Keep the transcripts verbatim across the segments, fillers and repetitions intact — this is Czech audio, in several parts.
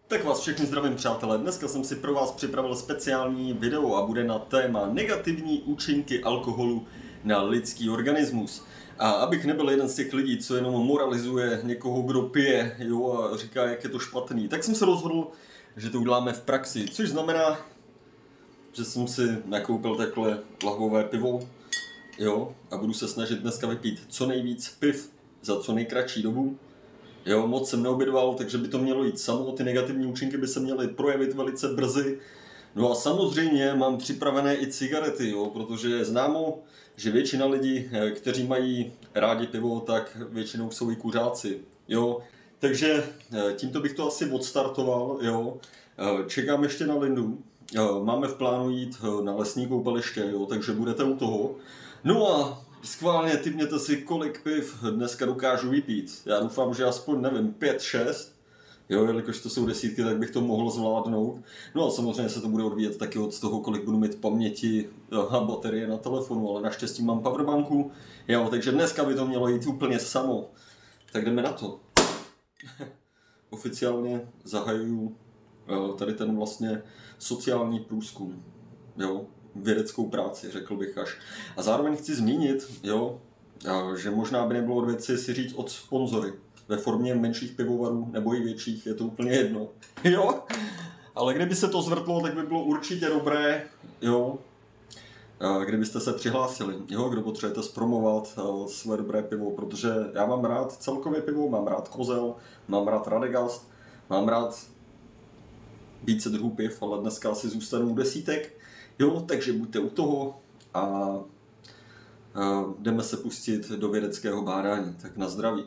Tak vás všechny zdravím, přátelé. Dneska jsem si pro vás připravil speciální video a bude na téma negativní účinky alkoholu na lidský organismus. A abych nebyl jeden z těch lidí, co jenom moralizuje někoho, kdo pije, jo, a říká, jak je to špatný, tak jsem se rozhodl, že to uděláme v praxi. Což znamená, že jsem si nakoupil takhle lahvové pivo, jo, a budu se snažit dneska vypít co nejvíc piv za co nejkratší dobu. Jo, moc jsem neobědval, takže by to mělo jít samo, ty negativní účinky by se měly projevit velice brzy. No a samozřejmě mám připravené i cigarety, jo, protože je známo, že většina lidí, kteří mají rádi pivo, tak většinou jsou i kuřáci, jo. Takže tímto bych to asi odstartoval, jo. Čekám ještě na Lindu, máme v plánu jít na lesní koupaliště, jo, takže budete u toho. No a schválně tipněte si, kolik piv dneska dokážu vypít. Já doufám, že aspoň, nevím, pět šest. Jo, jelikož to jsou desítky, tak bych to mohl zvládnout. No a samozřejmě se to bude odvíjet taky od toho, kolik budu mít paměti a baterie na telefonu, ale naštěstí mám powerbanku. Jo, takže dneska by to mělo jít úplně samo. Tak jdeme na to. Oficiálně zahajuju tady ten vlastně sociální průzkum. Jo. Vědeckou práci, řekl bych až. A zároveň chci zmínit, jo, že možná by nebylo od věci si říct od sponzory. Ve formě menších pivovarů nebo i větších, je to úplně jedno. Jo, ale kdyby se to zvrtlo, tak by bylo určitě dobré, jo, kdybyste se přihlásili, jo, kdo potřebujete zpromovat své dobré pivo, protože já mám rád celkově pivo, mám rád Kozel, mám rád Radegast, mám rád více druhů piv, ale dneska si zůstanu u desítek. Jo, takže buďte u toho a, a jdeme se pustit do vědeckého bádání. Tak na zdraví.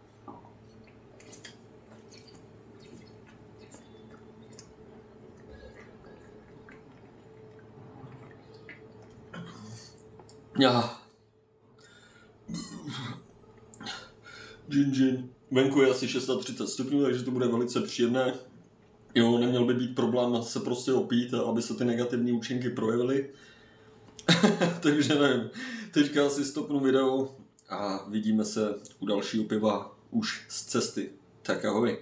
Já. Gin, gin. Venku je asi třicet šest stupňů, takže to bude velice příjemné. Jo, neměl by být problém se prostě opít, aby se ty negativní účinky projevily. Takže nevím, teďka si stopnu video a vidíme se u dalšího piva už z cesty. Tak ahoj.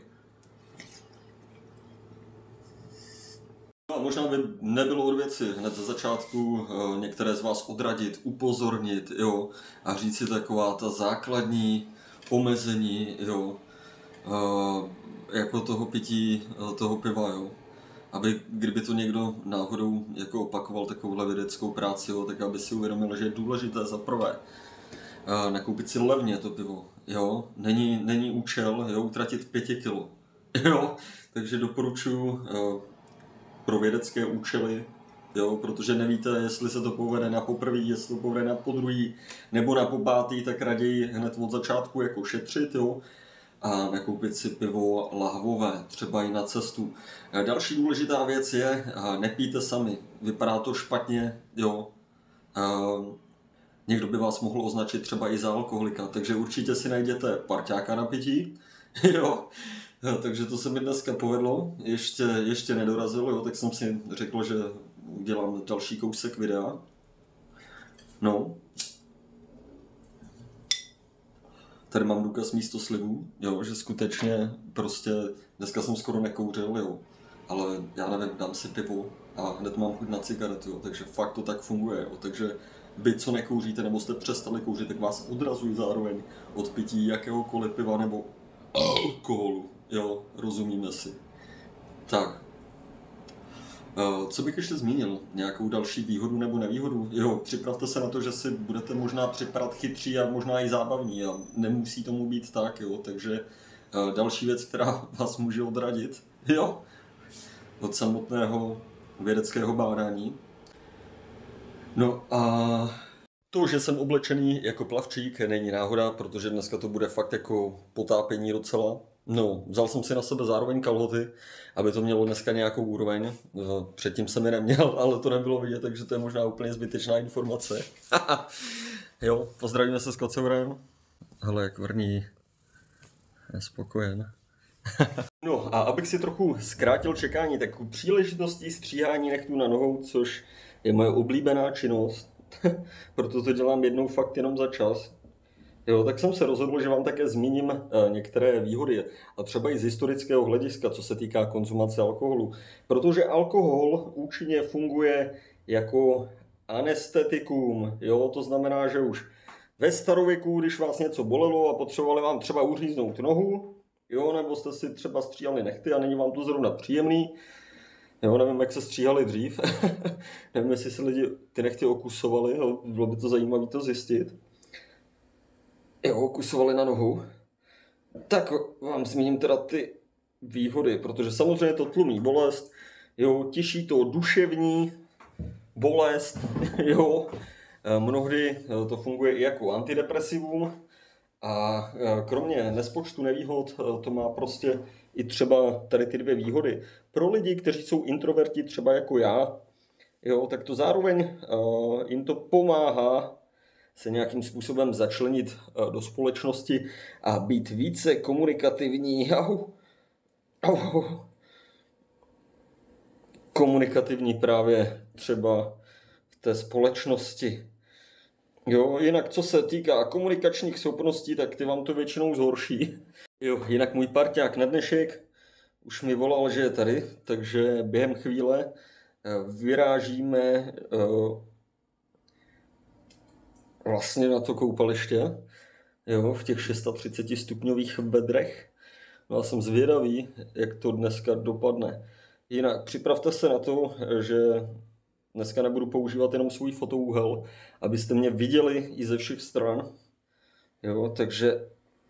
No a možná by nebylo od věci hned ze začátku některé z vás odradit, upozornit, jo, a říct si taková ta základní omezení, jo, jako toho pití, toho piva, jo. Aby, kdyby to někdo náhodou jako opakoval takovouhle vědeckou práci, jo, tak aby si uvědomil, že je důležité za prvé nakoupit si levně to pivo, jo. Není, není účel, jo, utratit pět kilo, jo. Takže doporučuji pro vědecké účely, jo, protože nevíte, jestli se to povede na poprvý, jestli to povede na podruhý, nebo na popátý, tak raději hned od začátku jako šetřit, jo. A nakoupit si pivo lahvové, třeba i na cestu. Další důležitá věc je, nepijte sami, vypadá to špatně, jo. Někdo by vás mohl označit třeba i za alkoholika, takže určitě si najděte parťáka na pití, jo. Takže to se mi dneska povedlo, ještě, ještě nedorazilo, jo, tak jsem si řekl, že udělám další kousek videa. No. Tady mám důkaz místo slibů, jo, že skutečně prostě dneska jsem skoro nekouřil, jo, ale já nevím, dám si pivo a hned mám chuť na cigaretu, jo, takže fakt to tak funguje, jo, takže vy, co nekouříte nebo jste přestali kouřit, tak vás odrazují zároveň od pití jakéhokoliv piva nebo alkoholu, jo, rozumíme si. Tak. Co bych ještě zmínil? Nějakou další výhodu nebo nevýhodu? Jo, připravte se na to, že si budete možná připadat chytří a možná i zábavní a nemusí tomu být tak, jo, takže další věc, která vás může odradit, jo, od samotného vědeckého bádání. No a to, že jsem oblečený jako plavčík, není náhoda, protože dneska to bude fakt jako potápění docela. No, vzal jsem si na sebe zároveň kalhoty, aby to mělo dneska nějakou úroveň. Předtím jsem je neměl, ale to nebylo vidět, takže to je možná úplně zbytečná informace. Jo, pozdravíme se s kocourem. Hele, jak vrní. Je spokojen. No a abych si trochu zkrátil čekání, tak u příležitostí stříhání nechtů na nohou, což je moje oblíbená činnost, proto to dělám jednou fakt jenom za čas. Jo, tak jsem se rozhodl, že vám také zmíním eh, některé výhody, a třeba i z historického hlediska, co se týká konzumace alkoholu. Protože alkohol účinně funguje jako anestetikum, jo, to znamená, že už ve starověku, když vás něco bolelo a potřebovali vám třeba uříznout nohu, jo, nebo jste si třeba stříhali nehty a není vám to zrovna příjemný, jo, nevím, jak se stříhali dřív, nevím, jestli se lidi ty nehty okusovali, jo, bylo by to zajímavé to zjistit. Jo, kusovali na nohu. Tak vám zmíním teda ty výhody, protože samozřejmě to tlumí bolest, jo, těší to duševní bolest, jo, mnohdy to funguje i jako antidepresivum a kromě nespočtu nevýhod to má prostě i třeba tady ty dvě výhody. Pro lidi, kteří jsou introverti, třeba jako já, jo, tak to zároveň jim to pomáhá se nějakým způsobem začlenit do společnosti a být více komunikativní. Au, au, komunikativní právě třeba v té společnosti. Jo, jinak co se týká komunikačních schopností, tak ty vám to většinou zhorší. Jo, jinak můj parťák na dnešek už mi volal, že je tady, takže během chvíle vyrážíme vlastně na to koupaliště, jo, v těch třicet šest stupňových vedrech. No a jsem zvědavý, jak to dneska dopadne. Jinak připravte se na to, že dneska nebudu používat jenom svůj fotoúhel, abyste mě viděli i ze všech stran. Jo, takže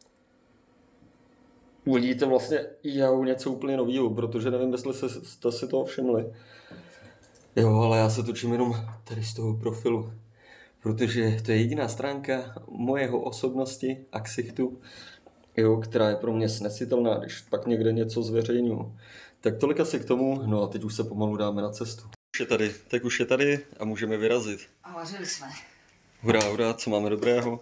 uvidíte vlastně já něco úplně nového, protože nevím, jestli jste si toho všimli. Jo, ale já se točím jenom tady z toho profilu, protože to je jediná stránka mojeho osobnosti a ksichtu, jo, která je pro mě snesitelná, když pak někde něco zveřejňuji. Tak tolik asi k tomu, no a teď už se pomalu dáme na cestu. Už je tady, tak už je tady a můžeme vyrazit. A vařili jsme. Hurá, hurá, co máme dobrého?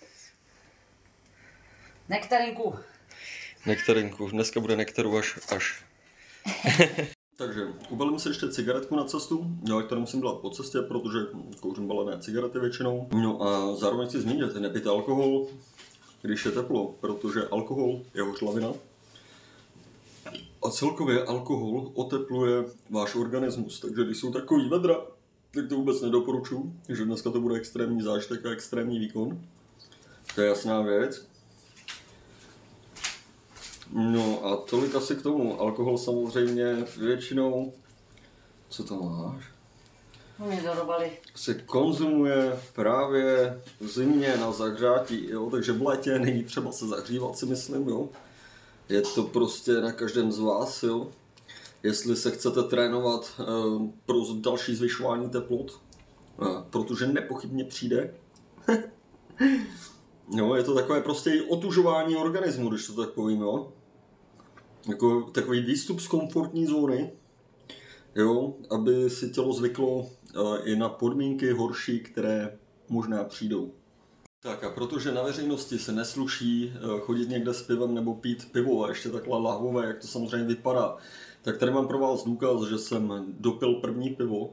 Nektarinku. Nektarinku, dneska bude nektaru až až. Takže ubalím si ještě cigaretku na cestu, jo, kterou musím dělat po cestě, protože kouřím balené cigarety většinou. No a zároveň si zmínit, nepijte alkohol, když je teplo, protože alkohol je hořlavina. A celkově alkohol otepluje váš organismus, takže když jsou takový vedra, tak to vůbec nedoporučuji, že dneska to bude extrémní zážitek a extrémní výkon. To je jasná věc. No a tolik asi k tomu. Alkohol samozřejmě většinou, co to máš? Mě dorobali. Se konzumuje právě v zimě na zahřátí, jo? Takže v létě není třeba se zahřívat, si myslím, jo? Je to prostě na každém z vás, jo? Jestli se chcete trénovat eh, pro další zvyšování teplot, eh, protože nepochybně přijde. Jo, je to takové prostě i otužování organismu, když to tak povím, jo? Jako takový výstup z komfortní zóny, jo, aby si tělo zvyklo uh, i na podmínky horší, které možná přijdou. Tak a protože na veřejnosti se nesluší uh, chodit někde s pivem nebo pít pivo a ještě takhle lahvové, jak to samozřejmě vypadá, tak tady mám pro vás důkaz, že jsem dopil první pivo.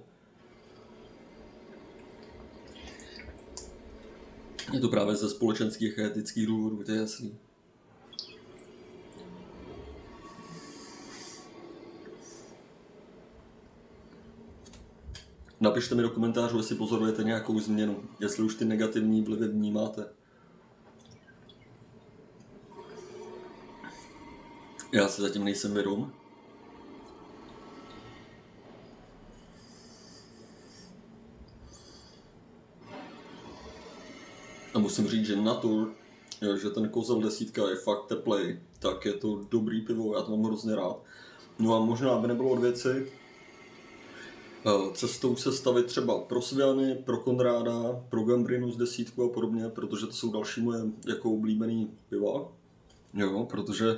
Je to právě ze společenských a etických důvodů, to je jasný. Napište mi do komentářů, jestli pozorujete nějakou změnu, jestli už ty negativní vlivy vnímáte. Já si zatím nejsem vědom. A musím říct, že na to, že ten kozel desítka je fakt teplej, tak je to dobrý pivo, já to mám hrozně rád. No a možná by nebylo od věci cestou se stavit třeba pro Sviany, pro Konráda, pro Gambrinus desítku a podobně, protože to jsou další moje jako oblíbený piva. Jo, protože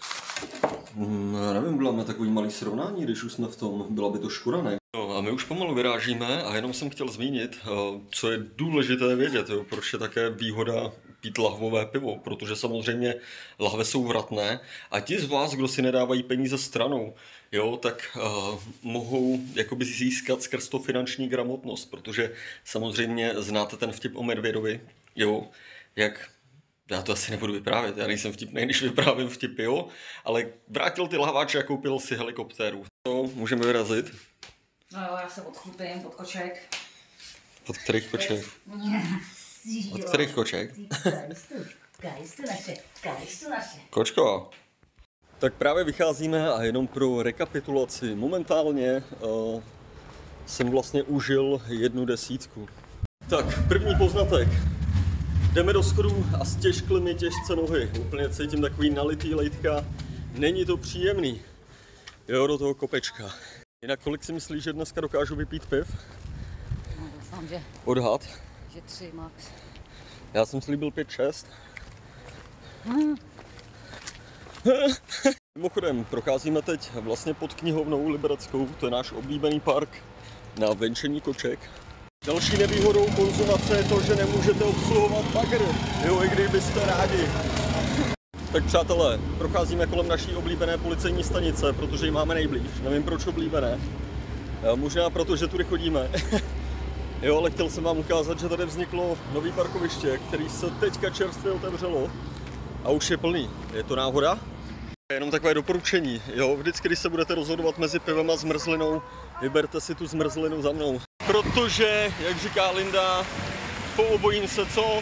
já nevím, byla takový malý srovnání, když už jsme v tom, byla by to škoda, ne? No a my už pomalu vyrážíme a jenom jsem chtěl zmínit, co je důležité vědět, jo, proč je také výhoda pít lahvové pivo, protože samozřejmě lahve jsou vratné a ti z vás, kdo si nedávají peníze stranou, jo, tak uh, mohou jakoby získat skrz to finanční gramotnost, protože samozřejmě znáte ten vtip o medvědovi, jo, jak Já to asi nebudu vyprávět, já nejsem vtipný, když vyprávím vtipy, jo, ale vrátil ty lahváče a koupil si helikoptéru. To můžeme vyrazit. No jo, já se odchlupím pod koček. Pod kterých koček? Od kterých koček? Kajstu naše, kajstu naše. Kočko. Tak právě vycházíme a jenom pro rekapitulaci. Momentálně uh, jsem vlastně užil jednu desítku. Tak, první poznatek. Jdeme do schodů a stěžkly mi těžce nohy. Úplně cítím takový nalitý lejtka. Není to příjemný. Jo, do toho kopečka. Jinak kolik si myslíš, že dneska dokážu vypít piv? No, doufám, že, Odhad? že tři max. Já jsem slíbil pět šest. Hmm. Mimochodem, procházíme teď vlastně pod knihovnou Libereckou, to je náš oblíbený park na venčení koček. Další nevýhodou konzumace je to, že nemůžete obsluhovat bagr, jo, i kdybyste rádi. Tak přátelé, procházíme kolem naší oblíbené policejní stanice, protože ji máme nejblíž, nevím proč oblíbené. Možná proto, že tudy chodíme. Jo, ale chtěl jsem vám ukázat, že tady vzniklo nový parkoviště, který se teďka čerstvě otevřelo a už je plný. Je to náhoda? Jenom takové doporučení, jo, vždycky, když se budete rozhodovat mezi pivem a zmrzlinou, vyberte si tu zmrzlinu za mnou. Protože, jak říká Linda, po obojím se co?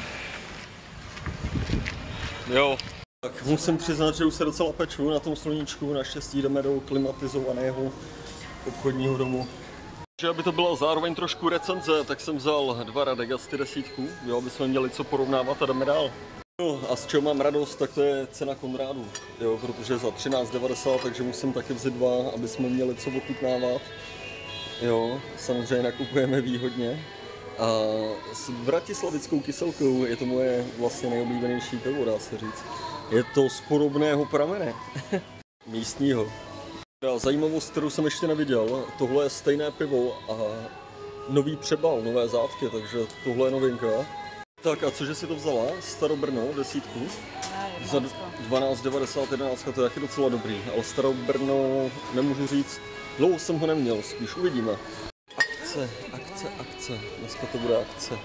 Jo. Tak musím přiznat, že už se docela peču na tom sluníčku, naštěstí jdeme do klimatizovaného obchodního domu. Že aby to bylo zároveň trošku recenze, tak jsem vzal dva Radegasti desítku, jo, aby jsme měli co porovnávat a jdeme dál. No a z čeho mám radost, tak to je cena Konrádu, jo, protože za třináct devadesát, takže musím taky vzít dva, aby jsme měli co ochutnávat. Jo, samozřejmě nakupujeme výhodně. A s vratislavickou kyselkou je to moje vlastně nejoblíbenější pivo, dá se říct. Je to z podobného pramene, místního. Zajímavost, kterou jsem ještě neviděl, tohle je stejné pivo a nový přebal, nové zátky, takže tohle je novinka. Tak a cože si to vzala? Starobrno, desítku? Za dvanáct devadesát, jedenáct, to je taky docela dobrý, ale Starobrno nemůžu říct, dlouho jsem ho neměl, spíš uvidíme. Akce, akce, akce, dneska to bude akce.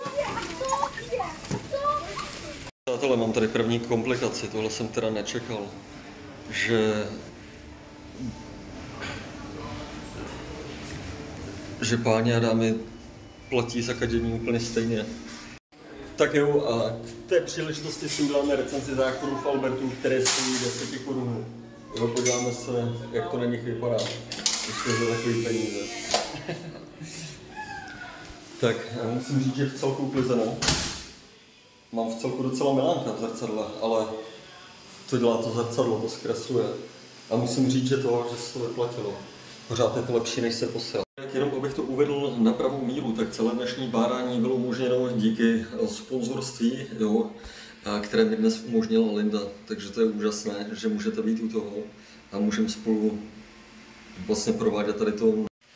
Přátelé, mám tady první komplikaci, tohle jsem teda nečekal, že že páni a dámy platí za kadění úplně stejně. Tak jo, a k té příležitosti si uděláme recenzi záchodů v Albertu, které stojí deset korun. Jo, podíváme se, jak to na nich vypadá, ještě za takový peníze. Tak, já musím říct, že v celku uklizeno. Mám v celku docela milánka v zrcadle, ale to dělá to zrcadlo, to zkresluje. A musím říct, že to, že se to vyplatilo. Pořád je to lepší, než se posel. Jenom abych to uvedl na pravou míru, tak celé dnešní bádání bylo umožněno díky sponzorství, jo, které mi dnes umožnila Linda. Takže to je úžasné, že můžete být u toho a můžeme spolu vlastně provádět tady to.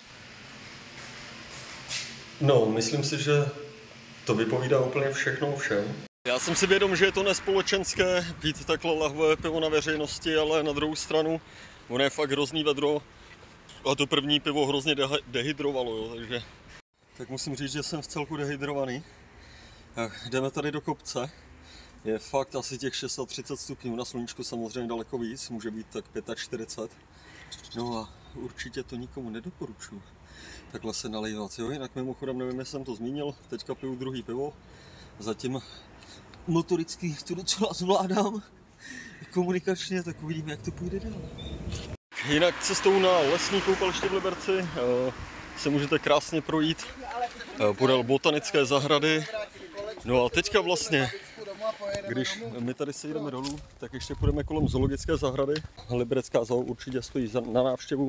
No, myslím si, že to vypovídá úplně všechno o všem. Já jsem si vědom, že je to nespolečenské pít takhle lahvé pivo na veřejnosti, ale na druhou stranu ono je fakt hrozný vedro. A to první pivo hrozně de- dehydrovalo, jo, takže... Tak musím říct, že jsem v celku dehydrovaný. Jdeme tady do kopce. Je fakt asi těch třicet šest stupňů, na sluníčku samozřejmě daleko víc, může být tak čtyřicet pět. No a určitě to nikomu nedoporučuji takhle se nalívat, jo, jinak mimochodem nevím, jestli jsem to zmínil, teďka piju druhý pivo. Zatím motoricky to docela zvládám, komunikačně, tak uvidíme, jak to půjde dál. Jinak cestou na lesní koupaliště v Liberci se můžete krásně projít podél botanické zahrady. No a teďka vlastně, když my tady se jdeme dolů, tak ještě půjdeme kolem zoologické zahrady. Liberecká zoo určitě stojí na návštěvu.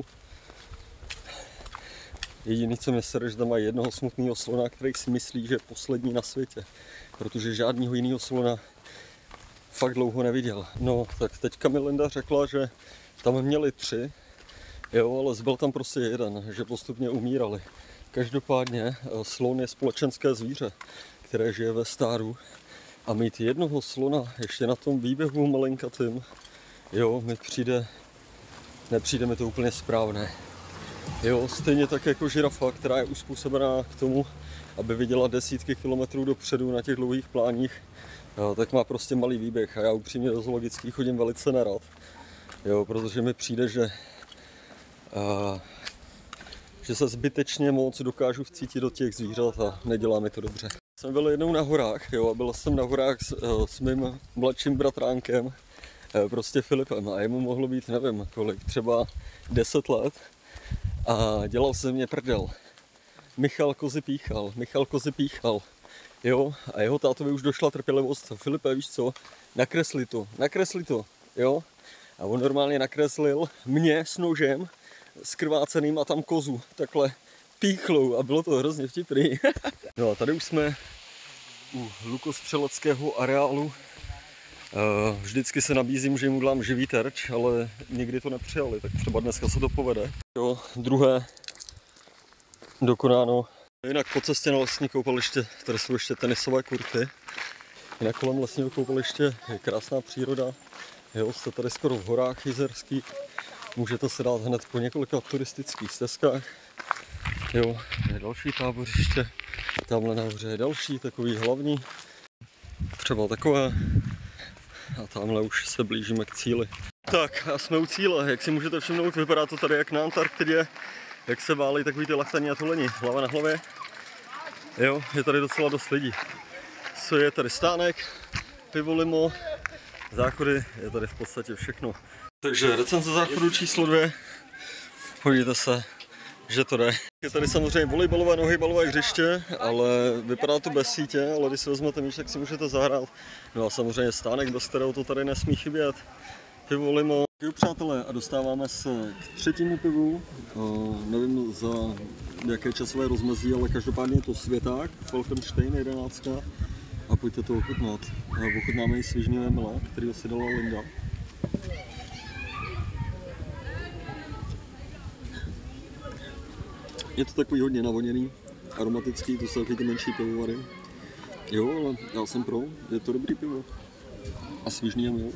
Jediný, co mě sere, že tam mají jednoho smutného slona, který si myslí, že je poslední na světě. Protože žádného jiného slona fakt dlouho neviděl. No, tak teďka mi Linda řekla, že tam měli tři, jo, ale zbyl tam prostě jeden, že postupně umírali. Každopádně slon je společenské zvíře, které žije ve stáru. A mít jednoho slona ještě na tom výběhu malinkatým, jo, mi přijde, nepřijde mi to úplně správné. Jo, stejně tak jako žirafa, která je uspůsobená k tomu, aby viděla desítky kilometrů dopředu na těch dlouhých pláních, Jo, tak má prostě malý výběh a já upřímně do zoologických chodím velice nerad. Jo, protože mi přijde, že, uh, že se zbytečně moc dokážu vcítit do těch zvířat a nedělá mi to dobře. Jsem byl jednou na horách, jo, a byl jsem na horách s, uh, s mým mladším bratránkem, uh, prostě Filipem, a jemu mohlo být, nevím kolik, třeba deset let a dělal se mě prdel. Michal kozy píchal, Michal kozy píchal, jo, a jeho tátovi už došla trpělivost. Filipe, víš co, nakresli to, nakresli to, jo. A on normálně nakreslil mě s nožem skrváceným a tam kozu takhle píchlou a bylo to hrozně vtipný. No a tady už jsme u lukostřeleckého areálu. Vždycky se nabízím, že jim udělám živý terč, ale nikdy to nepřijali, tak třeba dneska se to povede. Jo, druhé dokonáno. Jinak po cestě na lesní koupaliště, tady jsou ještě tenisové kurty. Jinak kolem lesního koupaliště je krásná příroda. Jo, jste tady skoro v horách jizerských. Můžete se dát hned po několika turistických stezkách. Jo, je další tábořiště. Tamhle nahoře je další, takový hlavní. Třeba takové. A tamhle už se blížíme k cíli. Tak a jsme u cíle. Jak si můžete všimnout, vypadá to tady jak na Antarktidě. Jak se válí takový ty lachtani a tuleni. Hlava na hlavě. Jo, je tady docela dost lidí. Co je tady stánek, pivo limo, záchody, je tady v podstatě všechno. Takže recenze záchodu číslo dvě. Podívejte se, že to jde. Je tady samozřejmě volejbalové, nohejbalové hřiště, ale vypadá to bez sítě, ale když si vezmete míč, tak si můžete zahrát. No a samozřejmě stánek, bez kterého to tady nesmí chybět. Pivo limo. Jo, přátelé, a dostáváme se k třetímu pivu. Uh, nevím za jaké časové rozmezí, ale každopádně je to Světák, Falkenstein jedenáct. A pojďte to ochutnat. Ochutnáme i svižný Emila, který si dala Linda. Je to takový hodně navoněný, aromatický, to jsou taky ty menší pivovary. Jo, ale já jsem pro, je to dobrý pivo. A svižný Emil.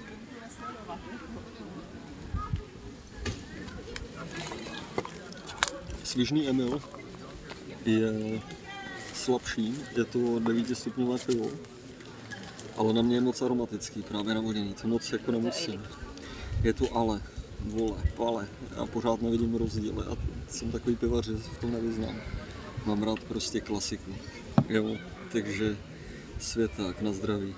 Svižný Emil je slabší, je to devítistupňové pivo, ale na mě je moc aromatický, právě navoněný, to moc jako nemusím. Je to ale, vole, pale, já pořád nevidím rozdíly a jsem takový pivař, že se v tom nevyznám. Mám rád prostě klasiku, jo, takže Světák, na zdraví.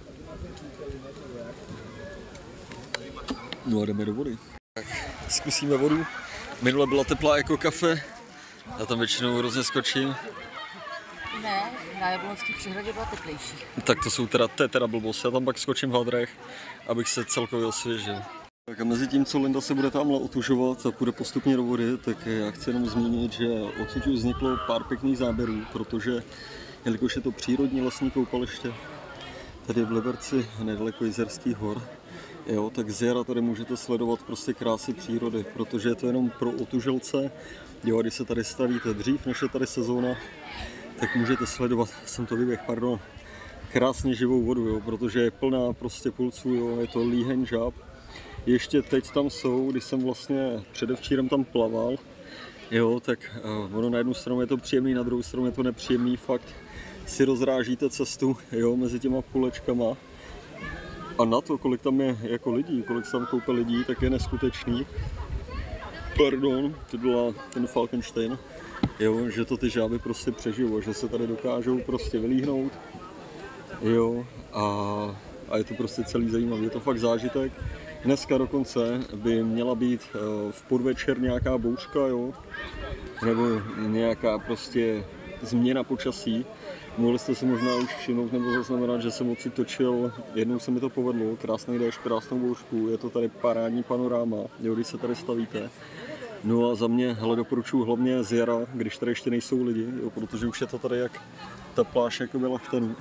No a jdeme do vody. Tak, zkusíme vodu, minule byla teplá jako kafe, já tam většinou hrozně skočím. Ne, na Jablonský příhradě byla teplejší. Tak to jsou teda, to je teda blbost, já tam pak skočím v hadrech, abych se celkově osvěžil. Tak a mezi tím, co Linda se bude tamhle otužovat a půjde postupně do vody, tak já chci jenom zmínit, že odsud už vzniklo pár pěkných záběrů, protože jelikož je to přírodní lesní koupaliště, tady v Liberci, nedaleko Jizerských hor, jo, tak z jara tady můžete sledovat prostě krásy přírody, protože je to jenom pro otužilce. Jo, a když se tady stavíte dřív, než je tady sezóna, tak můžete sledovat, jsem to vyběh, pardon, krásně živou vodu, jo, protože je plná prostě pulců, jo, je to líheň žáb. Ještě teď tam jsou, když jsem vlastně předevčírem tam plaval, jo, tak uh, ono na jednu stranu je to příjemný, na druhou stranu je to nepříjemný, fakt si rozrážíte cestu, jo, mezi těma půlečkama. A na to, kolik tam je jako lidí, kolik se tam koupe lidí, tak je neskutečný. Pardon, to byla ten Falkenstein, jo, že to ty žáby prostě přežijou, že se tady dokážou prostě vylíhnout, jo, a, a je to prostě celý zajímavý, je to fakt zážitek. Dneska dokonce by měla být v podvečer nějaká bouřka, jo, nebo nějaká prostě změna počasí. Mohli jste si možná už všimnout nebo zaznamenat, že jsem odsud točil, jednou se mi to povedlo, krásný déšť, krásnou bouřku, je to tady parádní panoráma, jo, když se tady stavíte. No a za mě, hele, doporučuji hlavně z jara, když tady ještě nejsou lidi, jo, protože už je to tady jak ta pláž jako ve Lachtanu.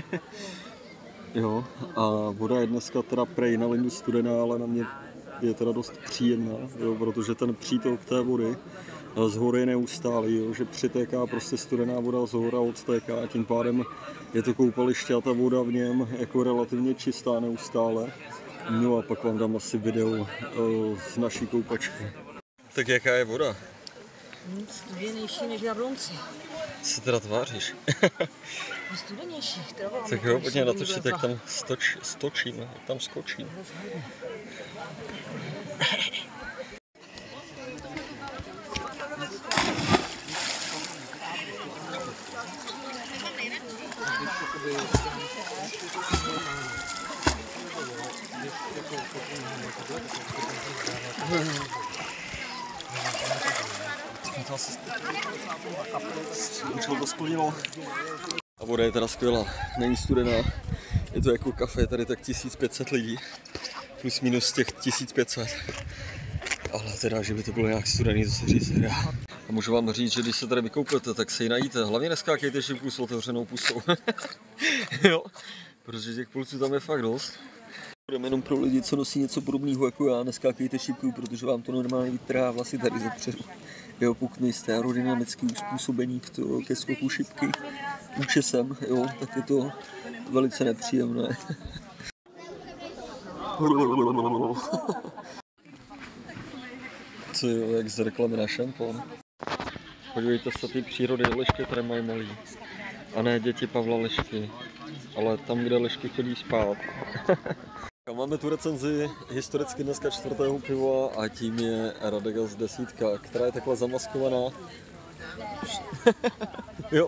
Jo, a voda je dneska teda prej na Lindu studená, ale na mě je teda dost příjemná, jo, protože ten přítok té vody z hory je neustálý, jo, že přitéká prostě studená voda z hora, odtéká a tím pádem je to koupaliště a ta voda v něm jako relativně čistá neustále. No a pak vám dám asi video o, z naší koupačky. Tak jaká je voda? Studenější než v Jablonci. Co teda tváříš? Je studenější. Tak jo, pojďme natočit, jak tam stoč, stočím, jak tam skočím. To asi účel to splnilo. A voda je teda skvělá, není studená. Je to jako kafe, tady tak tisíc pět set lidí. Plus minus těch tisíc pět set. Ale teda, že by to bylo nějak studený, to se říct nedá. A můžu vám říct, že když se tady vykoupete, tak si ji najíte. Hlavně neskákejte šipku s otevřenou pusou. Jo, protože těch pulců tam je fakt dost. Budeme jenom pro lidi, co nosí něco podobného jako já, neskákejte šipku, protože vám to normálně vytrhá vlasy tady zepředu. Jo, pokud nejste aerodynamicky uspůsobení k to, ke skoku šipky účesem, jo, tak je to velice nepříjemné. Co jo, jak z reklamy na šampon. Podívejte se, ty přírody Lišky, které mají malý. A ne děti Pavla Lišky, ale tam, kde Lišky chodí spát. Máme tu recenzi historicky dneska čtvrtého piva a tím je Radegast desítka, která je takhle zamaskovaná. Jo.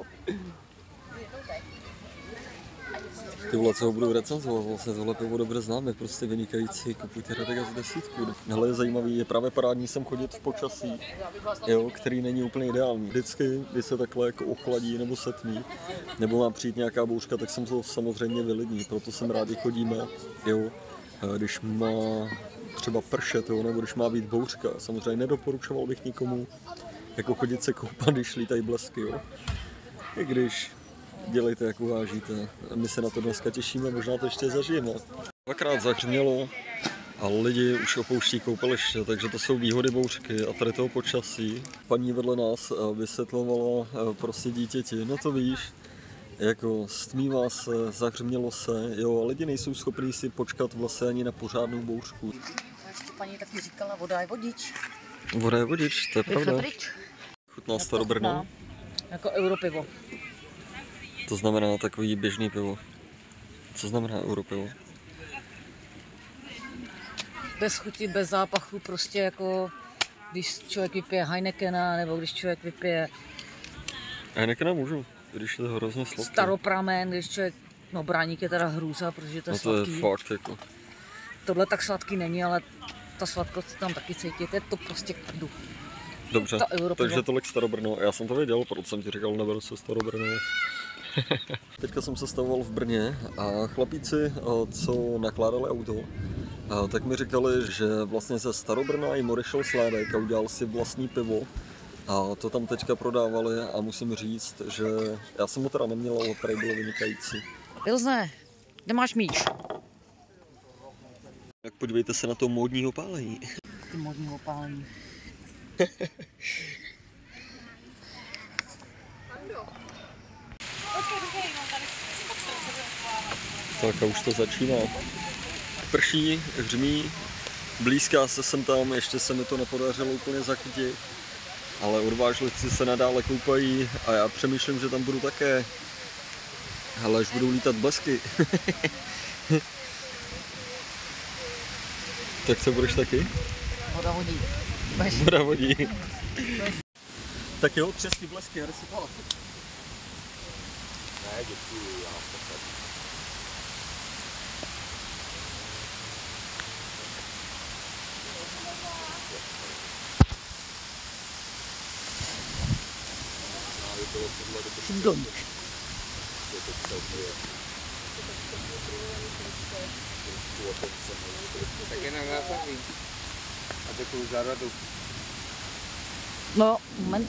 Ty vole, co ho budu recenzovat, vlastně tohle pivo dobře známe, prostě vynikající, kupujte Radegast desítku. Hele, je zajímavý, je právě parádní sem chodit v počasí, jo, který není úplně ideální. Vždycky, když se takhle jako ochladí nebo setmí, nebo má přijít nějaká bouřka, tak jsem to samozřejmě vylidní, proto jsem rád, že chodíme, jo. Když má třeba pršet, jo, nebo když má být bouřka, samozřejmě nedoporučoval bych nikomu jako chodit se koupat, když lítají blesky, jo. I když dělejte, jak uvážíte. My se na to dneska těšíme, možná to ještě zažijeme. Dvakrát zahřmělo a lidi už opouští koupaliště, takže to jsou výhody bouřky a tady toho počasí. Paní vedle nás vysvětlovala prostě dítěti, no to víš, jako stmívá se, zahřmělo se, jo, a lidi nejsou schopní si počkat vlastně ani na pořádnou bouřku. Ještě paní taky říkala, voda je vodič. Voda je vodič, to je pravda. Chutná Starobrno. Jako europivo. To znamená takový běžný pivo. Co znamená europivo? Bez chuti, bez zápachu, prostě jako když člověk vypije Heinekena, nebo když člověk vypije Heinekena můžu, když je to hrozně sladký. Staropramen, když člověk, no Bráník je teda hrůza, protože to je no to sladký. Je fakt jako. Tohle tak sladký není, ale ta sladkost tam taky cítíte, to prostě krdu. Dobře, takže tolik Starobrno. Já jsem to věděl, proto jsem ti říkal, neberu se Starobrno. Teďka jsem se stavoval v Brně a chlapíci, co nakládali auto, tak mi říkali, že vlastně ze Starobrna jim odešel sládek a udělal si vlastní pivo. A to tam teďka prodávali a musím říct, že já jsem ho teda neměl, ale tady bylo vynikající. Pilzne, kde máš míč? Tak podívejte se na to módní opálení. Ty módní opálení. Tak a už to začíná. Prší, hřmí, blízká se sem tam, ještě se mi to nepodařilo úplně zachytit. Ale odvážlivci se nadále koupají a já přemýšlím, že tam budu také. Hele, až budou lítat blesky. Tak co budeš taky? Voda vodí. Voda vodí. Tak jo, třesky blesky, já si pala. Ne, děkuji, já pochod. Dom. Taky nagápaví. A takovou záradu. No, moment.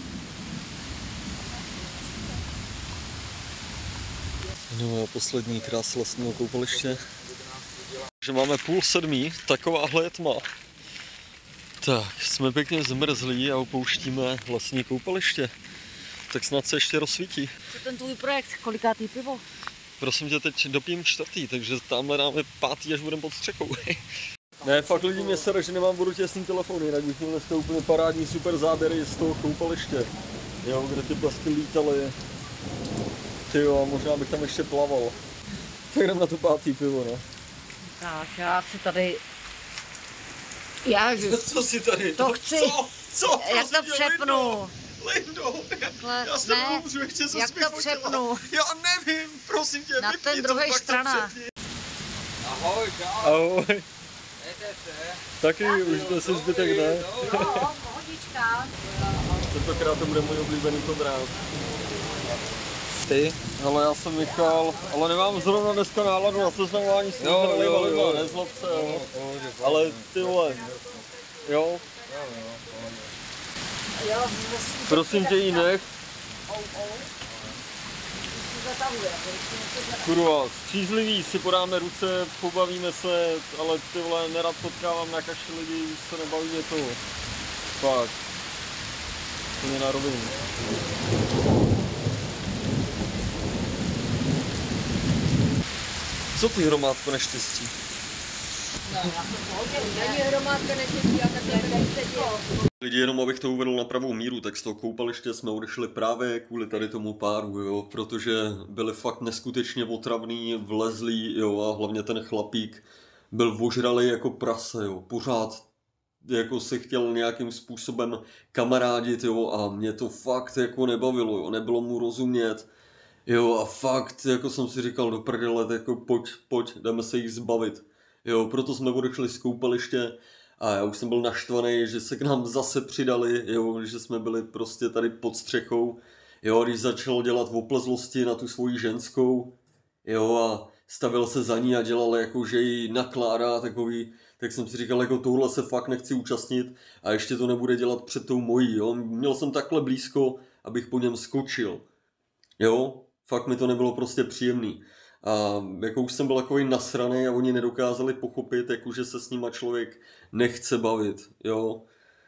No a poslední krás lesního koupaliště. Že máme půl sedmí, takováhle je tma. Tak, jsme pěkně zmrzlí a opouštíme lesní koupaliště. Tak snad se ještě rozsvítí. Co ten tvůj projekt? Kolikátý pivo? Prosím tě, teď dopijím čtvrtý, takže tamhle dáme pátý, až budeme pod střechou. Ne, fakt lidi mě sere, že nemám vodu těsný telefon, jinak bych měl dneska úplně parádní super záběry z toho koupaliště. jo, kde ty blesky lítaly. Ty jo, možná bych tam ještě plaval. Tak jdem na to pátý pivo, ne? Tak já si tady... Já Co si tady? To chci. Co? Co? Jak to přepnu? Lindo, Takhle, já s tebou ne, můžu ještě se jak to přepnu? Já nevím, prosím tě, Na vypni ten to, druhý pak to strana. přepni. Ahoj, čau. Ahoj, Jdete se. taky už to si zbytek ne. Jo, pohodička. Tentokrát to bude můj oblíbený Konrád. Ty? Ale já jsem Michal, ale nemám zrovna dneska náladu na seznamování s Jo, jo, jo, lidma, jo. nezlob se, jo. Pohodě, pohodě. Ale ty vole, jo, Jo, prosím tě Jinek, kurva, střízlivý, si podáme ruce, pobavíme se, ale ty vole, nerad potkávám na kaši lidi, už se nebaví mě to. Fakt. To mě na rovinu. Co ty hromádko neštěstí? není hromádka neštěstí, a takhle tady seděl. Lidi, jenom abych to uvedl na pravou míru, tak z toho koupaliště jsme odešli právě kvůli tady tomu páru, jo, protože byli fakt neskutečně otravný, vlezlí, jo, a hlavně ten chlapík byl ožralý jako prase, jo, pořád jako se chtěl nějakým způsobem kamarádit, jo, a mě to fakt jako nebavilo, jo, nebylo mu rozumět, jo, a fakt, jako jsem si říkal do prdele, jako pojď, pojď, jdeme se jich zbavit, jo, proto jsme odešli z koupaliště. A já už jsem byl naštvaný, že se k nám zase přidali, jo, že jsme byli prostě tady pod střechou, jo, když začal dělat oplezlosti na tu svoji ženskou, jo, a stavil se za ní a dělal jako, že ji nakládá takový, tak jsem si říkal, jako tohle se fakt nechci účastnit a ještě to nebude dělat před tou mojí, jo, měl jsem takhle blízko, abych po něm skočil, jo, fakt mi to nebylo prostě příjemný. A jako už jsem byl takový nasraný a oni nedokázali pochopit, jako že se s nima člověk nechce bavit, jo.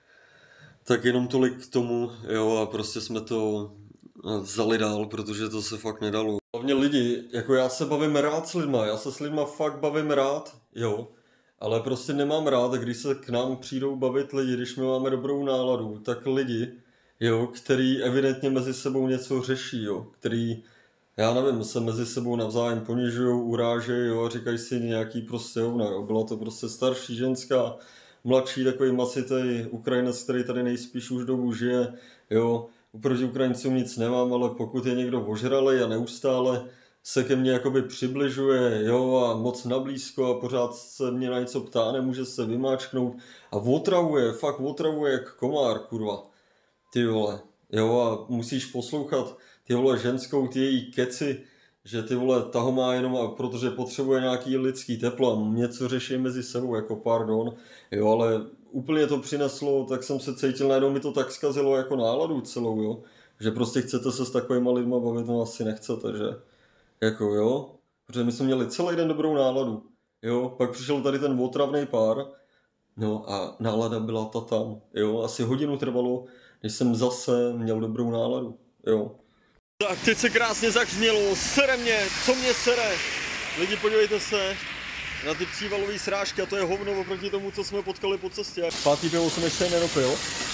Tak jenom tolik k tomu, jo, a prostě jsme to vzali dál, protože to se fakt nedalo. Hlavně lidi, jako já se bavím rád s lidma, já se s lidma fakt bavím rád, jo. Ale prostě nemám rád, když se k nám přijdou bavit lidi, když my máme dobrou náladu, tak lidi, jo, který evidentně mezi sebou něco řeší, jo, který... Já nevím, se mezi sebou navzájem ponižujou, urážejí, jo, a říkají si nějaký prostě hovna, jo. Byla to prostě starší ženská, mladší takový masitej Ukrajinec, který tady nejspíš už dobu žije, jo. Proti Ukrajincům nic nemám, ale pokud je někdo ožralej a neustále se ke mně jakoby přibližuje, jo, a moc nablízko a pořád se mě na něco ptá, nemůže se vymáčknout a otravuje, fakt otravuje jak komár, kurva. Ty vole, jo, a musíš poslouchat ty vole ženskou, ty její keci, že ty vole ta ho má jenom, a protože potřebuje nějaký lidský teplo a něco řeší mezi sebou, jako pardon, jo, ale úplně to přineslo, tak jsem se cítil, najednou mi to tak zkazilo jako náladu celou, jo, že prostě chcete se s takovýma lidma bavit, no asi nechcete, že, jako jo, protože my jsme měli celý den dobrou náladu, jo, pak přišel tady ten otravný pár, no a nálada byla ta tam, jo, asi hodinu trvalo, než jsem zase měl dobrou náladu, jo. Tak teď se krásně zahřmělo, sere mě, co mě sere. Lidi, podívejte se na ty přívalové srážky a to je hovno oproti tomu, co jsme potkali po cestě. Pátý pivo jsem ještě nedopil.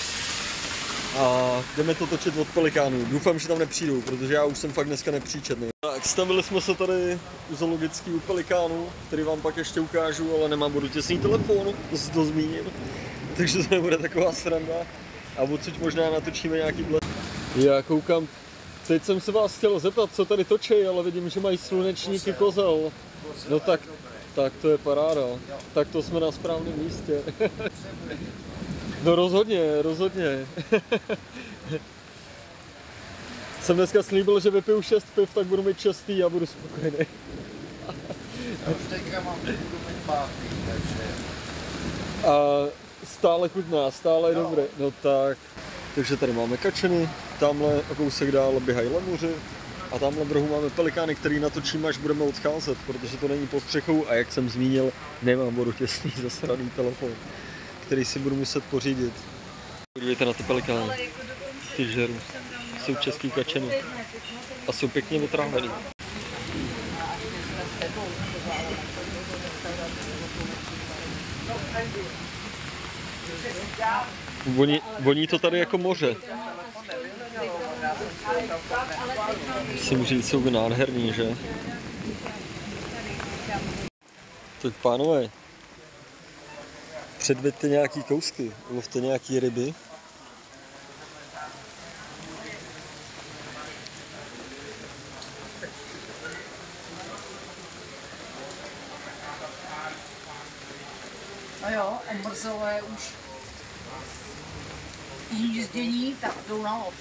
A jdeme to točit od Pelikánů. Doufám, že tam nepřijdou, protože já už jsem fakt dneska nepříčetný. Tak stavili jsme se tady u zoologický u Pelikánů, který vám pak ještě ukážu, ale nemám vodotěsný telefon, to si to zmíním. Takže to nebude taková sranda. A odsud možná natočíme nějaký bled. Já koukám. Teď jsem se vás chtěl zeptat, co tady točí, ale vidím, že mají slunečníky kozel. No tak, tak to je paráda. Tak to jsme na správném místě. No rozhodně, rozhodně. Jsem dneska slíbil, že vypiju šest piv, tak budu mít šestý a budu spokojený. Já už teďka mám budu mít pátý, takže... A stále chutná, stále je dobré. No tak. Takže tady máme kačeny, tamhle o kousek dál běhají lemuři a tamhle v rohu máme pelikány, který natočíme, až budeme odcházet, protože to není pod střechou a jak jsem zmínil, nemám vodotěsný zasraný telefon, který si budu muset pořídit. Podívejte na ty pelikány, ty žeru, jsou český kačeny a jsou pěkně vytrávený. Voní, voní to tady jako moře. Musím říct, jsou nádherný, že? Tak pánové, předveďte nějaký kousky, lovte nějaký ryby. No jo, omrzlé už hnízdění, tak jdou na lov.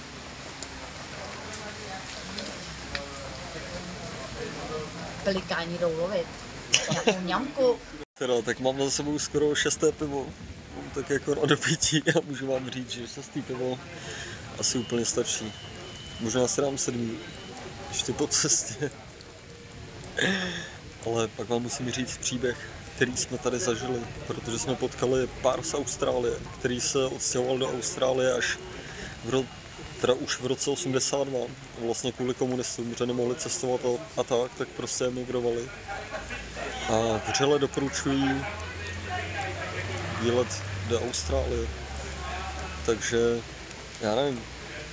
Pelikáni jdou lovit. Nějakou ňamku. Teda, tak mám za sebou skoro šesté pivo. Mám tak jako na dopití a můžu vám říct, že šestý pivo asi úplně stačí. Možná si dám sedmý, ještě po cestě. Ale pak vám musím říct příběh, který jsme tady zažili, protože jsme potkali pár z Austrálie, který se odstěhoval do Austrálie až v ro... teda už v roce osmdesát dva, vlastně kvůli komunistům, že nemohli cestovat a, a tak, tak prostě emigrovali. A vřele doporučují výlet do Austrálie, takže já nevím,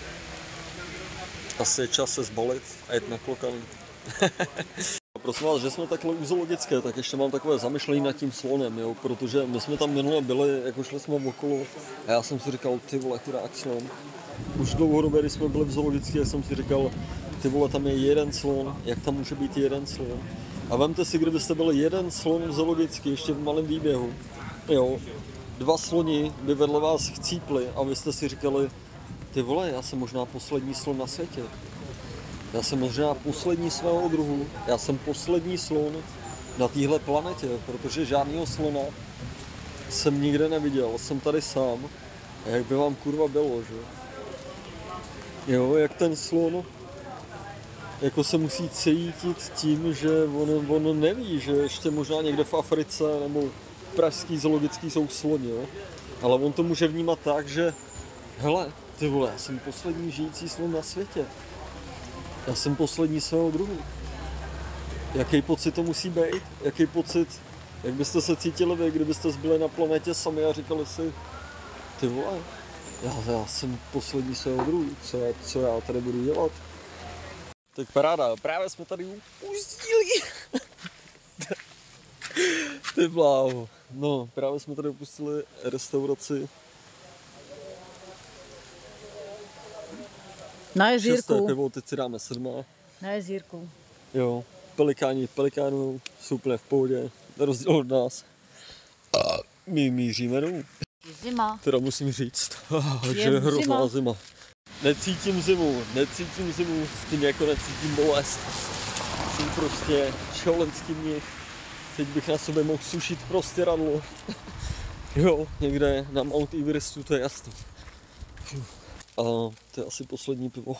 asi je čas se zbalit a jet na klokany. Prosím vás, že jsme takhle u zoologické, tak ještě mám takové zamyšlení nad tím slonem, jo, protože my jsme tam minule byli, jako šli jsme okolo a já jsem si říkal, ty vole, chudák slon. Už dlouhodobě, když jsme byli v zoologické, jsem si říkal, ty vole, tam je jeden slon, jak tam může být jeden slon. A vemte si, kdybyste byli jeden slon v zoologické, ještě v malém výběhu, jo, dva sloni by vedle vás chcípli a vy jste si říkali, ty vole, já jsem možná poslední slon na světě. Já jsem možná poslední svého druhu, já jsem poslední slon na téhle planetě, protože žádného slona jsem nikde neviděl, jsem tady sám. A jak by vám kurva bylo, že? Jo, jak ten slon jako se musí cítit tím, že on, on neví, že ještě možná někde v Africe nebo v pražský zoologický jsou sloni, jo? Ale on to může vnímat tak, že hele, ty vole, já jsem poslední žijící slon na světě. Já jsem poslední svého druhu. Jaký pocit to musí být? Jaký pocit, jak byste se cítili vy, kdybyste byli na planetě sami a říkali si, ty vole, já, já jsem poslední svého druhu, co já, co já tady budu dělat? Tak paráda, právě jsme tady upustili. Ty bláho. No, právě jsme tady opustili restauraci. Na Šesté jezírku. pivo, teď si dáme sedmé. Na jezírku. Jo, pelikáni pelikánu jsou úplně v pohodě, na rozdíl od nás. A my míříme dolů. Zima. Teda musím říct, Je že je hrozná zima. zima. Necítím zimu, necítím zimu, stejně jako necítím bolest. Jsem prostě čolenský mnich. Teď bych na sobě mohl sušit prostě radlo. Jo, někde na Mount Everestu, to je jasný. A to je asi poslední pivo.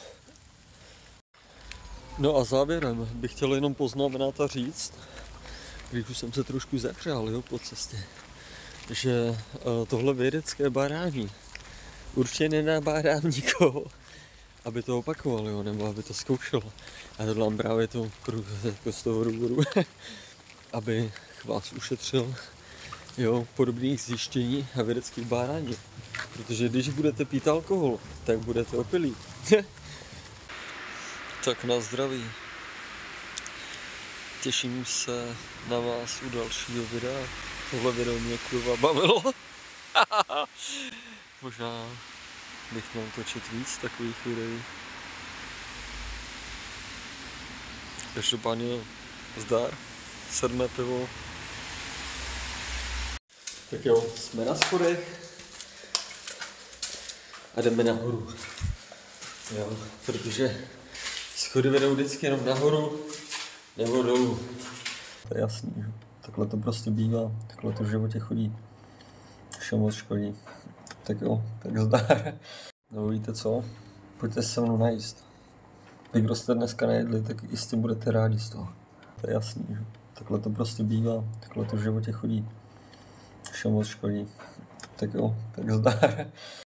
No a závěrem bych chtěl jenom poznamenat a říct, když už jsem se trošku zahřál, jo, po cestě, že tohle vědecké bádání určitě nenabádám nikoho, aby to opakoval, jo, nebo aby to zkoušel. A to dělám právě to jako z toho důvodu, aby vás ušetřil, jo, podobných zjištění a vědeckých bádání. Protože když budete pít alkohol, tak budete opilí. Tak na zdraví. Těším se na vás u dalšího videa. Tohle video mě kurva bavilo. Možná bych měl točit víc takových videí. Každopádně zdar, sedmé pivo. Tak jo, jsme na schodech a jdeme nahoru. Jo, protože schody vedou vždycky jenom nahoru nebo dolů. To je jasný, že? Takhle to prostě bývá, takhle to v životě chodí. Všem moc škodí. Tak jo, tak zdar. No víte co? Pojďte se mnou najíst. Vy, kdo jste dneska nejedli, tak jistě budete rádi z toho. To je jasný, že? Takhle to prostě bývá, takhle to v životě chodí. Všem moc škodí. Tak jo, tak zdar.